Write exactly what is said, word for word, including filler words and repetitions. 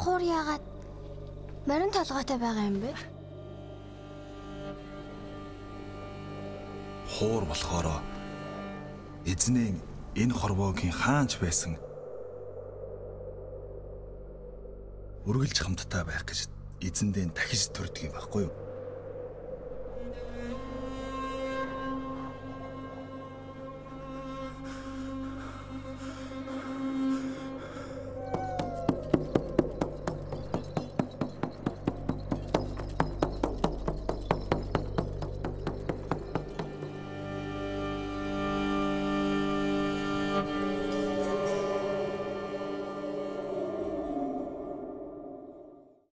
Хуур яагаад Морин толгойтой байгаа юм бэ? Хуур болохоор эзнээ энэ хорвоогийн хаанч байсан үргэлж хамтдаа байх гэж эзэндээ дахиж төрдөг юм байхгүй юу?